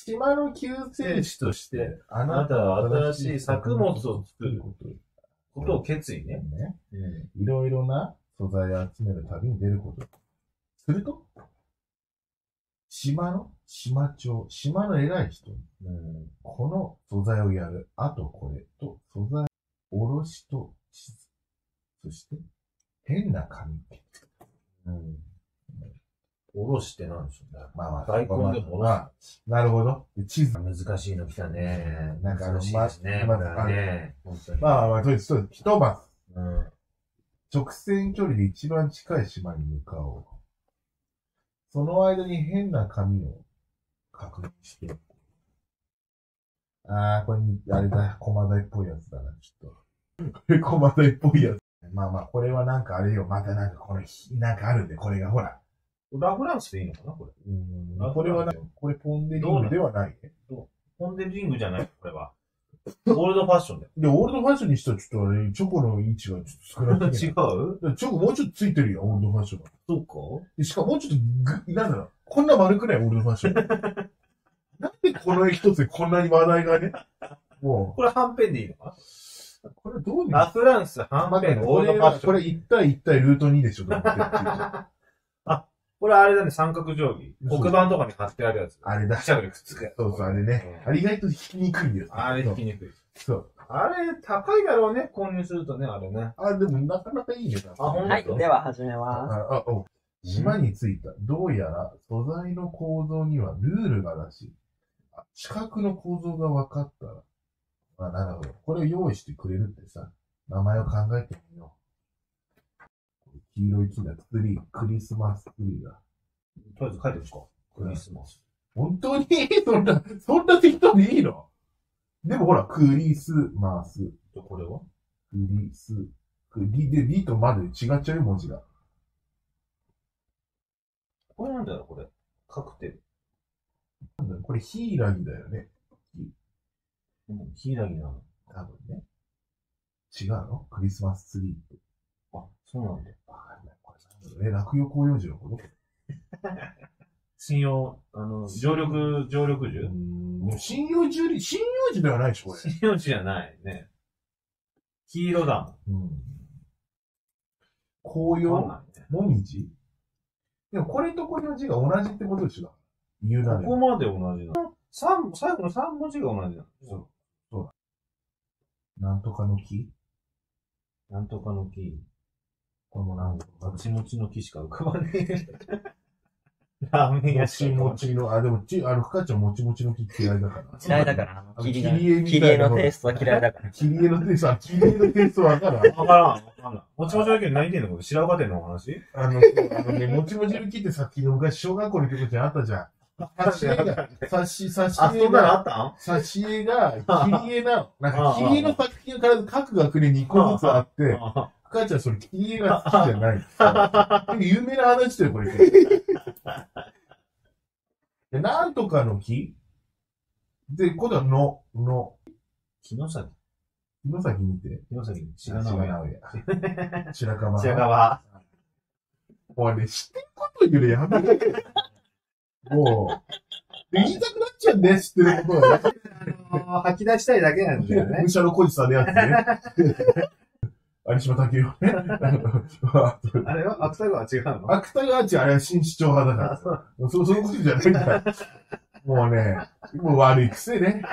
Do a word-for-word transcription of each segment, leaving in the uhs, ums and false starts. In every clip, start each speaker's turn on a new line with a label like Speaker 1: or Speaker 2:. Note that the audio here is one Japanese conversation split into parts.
Speaker 1: 島の救世主として、
Speaker 2: あなたは新しい作物を作ることを決意ね。
Speaker 1: ね。いろいろな素材を集める旅に出ること。すると、島の、島長、島の偉い人に、うん、この素材をやる、あとこれと、素材、おろしと地図、そして、変な紙。うん。
Speaker 2: おろしって何でしょうね。
Speaker 1: まあまあ、
Speaker 2: 大根でもおろ
Speaker 1: し。なるほど。地図。
Speaker 2: 難しいの来たね。
Speaker 1: なんかあの、
Speaker 2: 難しいですね。
Speaker 1: ま
Speaker 2: あね。
Speaker 1: まあまあ、とりあえず、一晩。
Speaker 2: うん。
Speaker 1: 直線距離で一番近い島に向かおう。その間に変な紙を確認して。あー、これに、あれだ、駒台っぽいやつだな、ちょっと。これ駒台っぽいやつ。まあまあ、これはなんかあれよ、またなんかこれ、なんかあるんで、これがほら。
Speaker 2: ラフランスでいいのかなこれ。
Speaker 1: うん。これはな、これポンデリングではないね。
Speaker 2: ポンデリングじゃないこれは。オールドファッションだよ。
Speaker 1: で、オールドファッションにしたらちょっとあれ、チョコの位置がちょっと少なすぎる。違うチョコもうちょっとついてるよ、オールドファッションが。
Speaker 2: そうか
Speaker 1: でしかももうちょっとぐ、なんだろう、こんな丸くないオールドファッション。なんでこの一つでこんなに話題がね。もう。
Speaker 2: これはんぺんでいいのか
Speaker 1: これどういう
Speaker 2: ラフランス、はんぺん、オールドファッション。
Speaker 1: これいち対いち対ルートにでしょ、と思ってる。
Speaker 2: あ、これあれだね、三角定規。黒板とかに貼ってあるやつ。
Speaker 1: あれだ。
Speaker 2: 近くにくっつくやつ。
Speaker 1: そうそう、あれね。あれ意外と引きにくいんだよ。
Speaker 2: あれ引きにくい。
Speaker 1: そう。
Speaker 2: あれ、高いだろうね、購入するとね、あれね。
Speaker 1: あ、でもなかなかいいね。
Speaker 2: あ、ほんと
Speaker 3: はい、では始めます。
Speaker 1: あ、あ、お。島に着いた。どうやら素材の構造にはルールがらしい。四角の構造が分かったら。あ、なるほど。これを用意してくれるってさ、名前を考えてみよう。黄色い木だ。ツリー、クリスマスツリーだ。
Speaker 2: とりあえず書いてるんですかクリスマス。
Speaker 1: 本当にそんな、そんな適当でいいのでもほら、クリスマス。
Speaker 2: これは
Speaker 1: クリス、クリで、リとまで違っちゃうよ、文字が。
Speaker 2: これなんだろう、これ。カクテル。
Speaker 1: なんだろう、これヒイラギだよね。
Speaker 2: うん、ヒイラギなの。
Speaker 1: 多分ね。違うのクリスマスツリーって。
Speaker 2: あ、そうなんだ。
Speaker 1: わかんない。これなんだろう。え、落葉広葉樹のこと
Speaker 2: 信用、あの、常緑、常緑樹
Speaker 1: うん。針葉樹里、針葉樹ではないでしょ、これ。
Speaker 2: 針葉樹じゃないね。黄色だ
Speaker 1: もん。うん。紅葉、もみじでもこれとこれの字が同じってことでしょ言うな
Speaker 2: れ。ここまで同じなの。三、最後の三文字が同じなの。
Speaker 1: そう。そうだ。なんとかの木
Speaker 2: なんとかの木。
Speaker 1: これもなんとか。
Speaker 2: もちもちの木しか浮かばねえ。ラーメン屋
Speaker 1: もちもちの、あ、でも、ち、あの、深ちゃんもちもちの木嫌いだから。
Speaker 3: 嫌いだから、あの、切り絵、
Speaker 1: 切
Speaker 3: り絵のテイストは嫌いだから。
Speaker 1: 切り絵のテイスト、切り絵のテイストわからん。
Speaker 2: わからん、わからん。もちもちの木何言ってんのこれ白岡店のお話
Speaker 1: あの、あのね、もちもちの木ってさっきの昔小学校の時にあったじゃん。挿絵が、挿し、挿し
Speaker 2: あ、そんなのあったん
Speaker 1: 挿絵が、切り絵なの。なんか、切り絵の作品が必ず各学年にいっこずつあって、母ちゃんそれ切り絵が好きじゃない。有名な話だよ、これ。で、なんとかの木で、今度はの、の。
Speaker 2: 木の先。
Speaker 1: 木の先見て。
Speaker 2: 木の先。白直
Speaker 1: 屋。白樺。
Speaker 2: 白樺。
Speaker 1: おいね、知ってること言うのやめて。もう、言いたくなっちゃうんね、知ってることはね。
Speaker 2: 吐き出したいだけなんだよね。
Speaker 1: 武者の小路さんのやつね。有島武雄ね。
Speaker 2: あれは芥川違うの
Speaker 1: 芥川違う、あれは新市長派だから。そう、そういうことじゃないんだよ。もうね、もう悪い癖ね。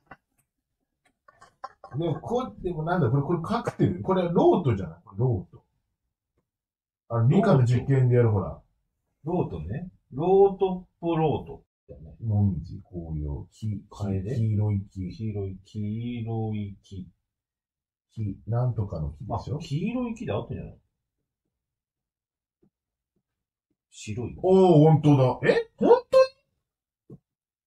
Speaker 1: でも、こう、でもなんだ、これ、これカクテル。これはロートじゃないロート。あの、理科の実験でやる、ほら。
Speaker 2: ロートね。ロートっぽロート。
Speaker 1: もみじ、紅葉、黄、黄色い木。
Speaker 2: 黄色い、黄色い木。
Speaker 1: 木、なんとかの木でしょ
Speaker 2: 黄色い木であったんじゃない白い。
Speaker 1: おー、ほんとだ。えほんとに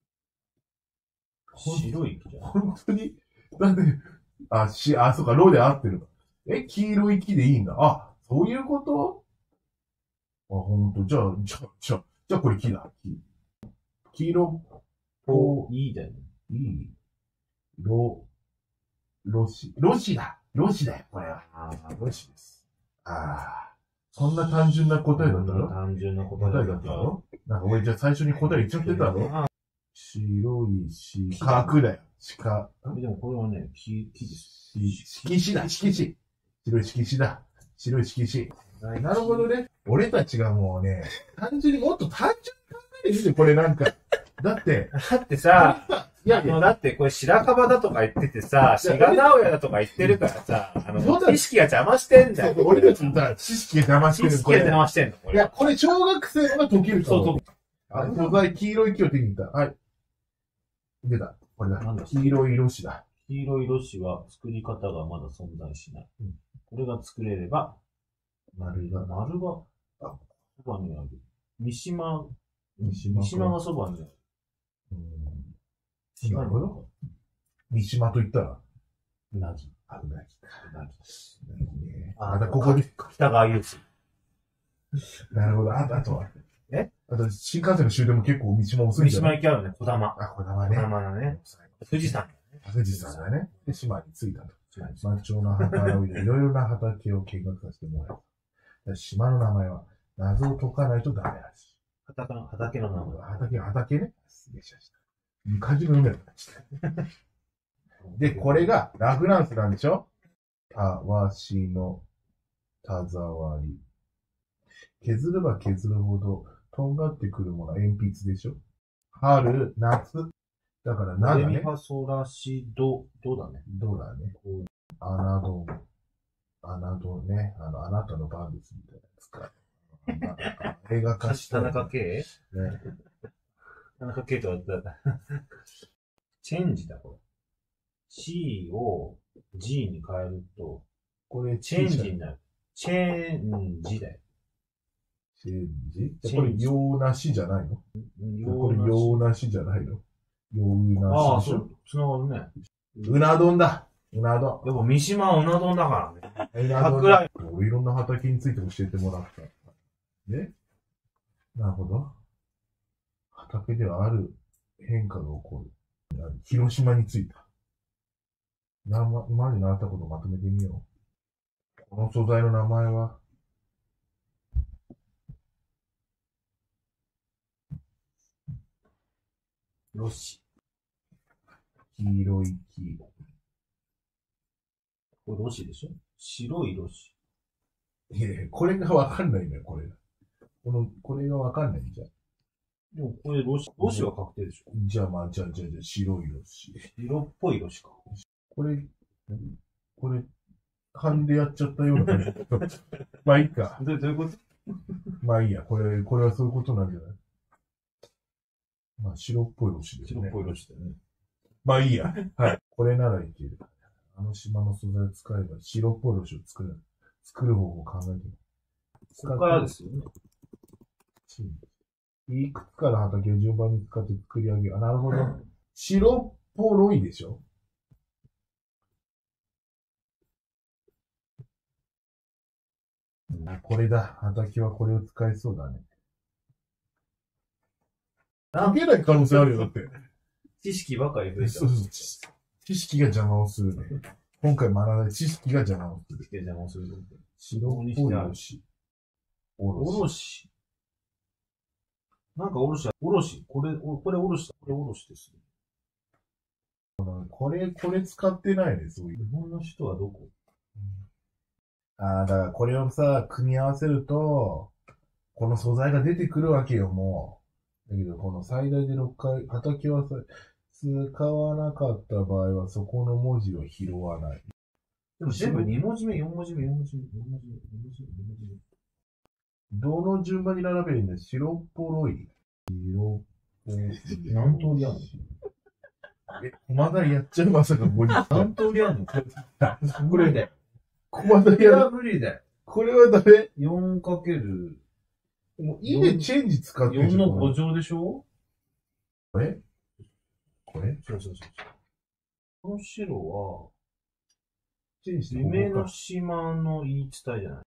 Speaker 2: 白い木じゃん。
Speaker 1: ほんとにだって、あ、し、あ、そうか、ローで合ってるの。え、黄色い木でいいんだ。あ、そういうことあ、ほんと。じゃあ、じゃあ、じゃあ、じゃあこれ木だ。木。黄色っぽ
Speaker 2: いいだよね。
Speaker 1: いい。ロ、ロシ、ロシだ。ロシだよ、これは。ああ、ロシです。ああ。そんな単純な答えだったの
Speaker 2: 単純な答えだった
Speaker 1: ろなんか俺じゃあ最初に答え言っちゃってたの白いし、角だよ。鹿。
Speaker 2: でもこれはね、木、木です。
Speaker 1: 色紙だ、色紙。白い色紙だ。白い色紙。なるほどね。俺たちがもうね、単純にもっと単純に考えてみて、これなんか。だって、
Speaker 2: だってさ、
Speaker 1: いやいや、
Speaker 2: だってこれ白樺だとか言っててさ、志賀直哉だとか言ってるからさ、あの、知識が邪魔してんだよ。
Speaker 1: 俺たちのさ、知識が邪魔してる。
Speaker 2: 知識が邪魔してんのこれ。
Speaker 1: いや、これ小学生が解けるから。
Speaker 2: そうそう。
Speaker 1: あ、素材、黄色い木を手に入れた。はい。出た。これだ。
Speaker 2: なんだ
Speaker 1: 黄色い色紙だ。
Speaker 2: 黄色い色紙は作り方がまだ存在しない。うん、これが作れれば、
Speaker 1: 丸が。
Speaker 2: 丸が、あ、そばにある。三島、
Speaker 1: 三島。
Speaker 2: 三島がそばにある。
Speaker 1: うん。なるほど。三島と言ったら
Speaker 2: うなぎ。
Speaker 1: あ、うなぎか。
Speaker 2: うなぎ。
Speaker 1: うなぎね。
Speaker 2: あ、
Speaker 1: またここに。
Speaker 2: 北川雄二。
Speaker 1: なるほど。あと、あとは。
Speaker 2: え
Speaker 1: あと、新幹線の終電も結構三島遅いん
Speaker 2: 三
Speaker 1: じゃない？
Speaker 2: 島行きあるね、小玉。
Speaker 1: あ、小玉ね。
Speaker 2: 小玉だね。富士山。
Speaker 1: 富士山だね。で、島に着いたと。山頂の畑をいろいろな畑を見学させてもらう。島の名前は謎を解かないとダメらしい。
Speaker 2: 畑の、畑の名前。
Speaker 1: 畑、畑ね。すげえしました。漢字の読めなくなっちゃった。で、これがラフランスなんでしょ？たわしのたざわり。削れば削るほど、とんがってくるものは鉛筆でしょ？春、夏。だから、なだね。
Speaker 2: ドレミファソラシド、ドだね。
Speaker 1: ドだね。あなど、あなどね。あの、あなたの番ですみたいなやつか。映画化した、
Speaker 2: ね。田中圭ね。田中圭とはだった。チェンジだ、これ。C を G に変えると、
Speaker 1: これ、
Speaker 2: チェンジになる。チェンジだよ。
Speaker 1: チェンジこれ、用なしじゃないの？これ、用なしじゃないの？用なしでしょ？ああ、そう。
Speaker 2: つながるね。
Speaker 1: うな丼だ。うな丼。
Speaker 2: でも、三島はうな丼だからね。
Speaker 1: うな丼だ。いろんな畑について教えてもらった。ね？なるほど。畑ではある変化が起こる。広島についた。今まで習ったことをまとめてみよう。この素材の名前は、
Speaker 2: ロシ。
Speaker 1: 黄色い木。
Speaker 2: これロシでしょ？白いロシ。
Speaker 1: いやいや、これがわかんないんだよ、これが。この、これがわかんないんじゃん。
Speaker 2: でも、これロシ、ロシは確定でしょ？
Speaker 1: じゃあまあ、じゃあ、じゃあ、じゃあ、白いロシ。
Speaker 2: 白っぽいロシか。
Speaker 1: これ、これ、勘でやっちゃったような感じ。まあいいか。
Speaker 2: どういうこと？
Speaker 1: まあいいや、これ、これはそういうことなんじゃない？まあ、白っぽいロシですね。
Speaker 2: 白っぽいロシだよね。
Speaker 1: まあいいや。はい。これならいける。あの島の素材を使えば白っぽいロシを作る。作る方法を考えてる。
Speaker 2: ここからですよね。
Speaker 1: いくつかの畑を順番に使って作り上げる。あ、なるほど。白っぽろいでしょ？これだ。畑はこれを使えそうだね。書けない可能性あるよ、だって。
Speaker 2: 知識ばかり増えちゃ
Speaker 1: う。そうそう。知識が邪魔をするね。今回学んだ知識が邪魔をする。
Speaker 2: 知識が邪魔をする。
Speaker 1: 白っぽいおろし。
Speaker 2: おろし。なんかおろし、おろし。これ、これおろしだ。これおろしですね。
Speaker 1: これ、これ使ってないね、そういう。
Speaker 2: 日本の人はどこ？
Speaker 1: ああ、だからこれをさ、組み合わせると、この素材が出てくるわけよ、もう。だけど、この最大でろっかい、畑はさ、使わなかった場合は、そこの文字を拾わない。
Speaker 2: でも全部に文字目、よん文字目、よん文字目、よん文字目、よん文字目、よん文字目。
Speaker 1: どの順番に並べるんだ？白っぽろい。白っぽい。
Speaker 2: 何通りあるの？
Speaker 1: え、駒台やっちゃうまさかごにん。
Speaker 2: 何通りあるの？
Speaker 1: これ、駒台やる。
Speaker 2: 無理だよ。
Speaker 1: これはダメ？
Speaker 2: よんかける。
Speaker 1: もう、いいね、チェンジ使ってる。
Speaker 2: よんのご乗でしょ？
Speaker 1: これこれ
Speaker 2: そうそうそう。この白は、
Speaker 1: チェンジして
Speaker 2: 夢の島の言い伝えじゃない？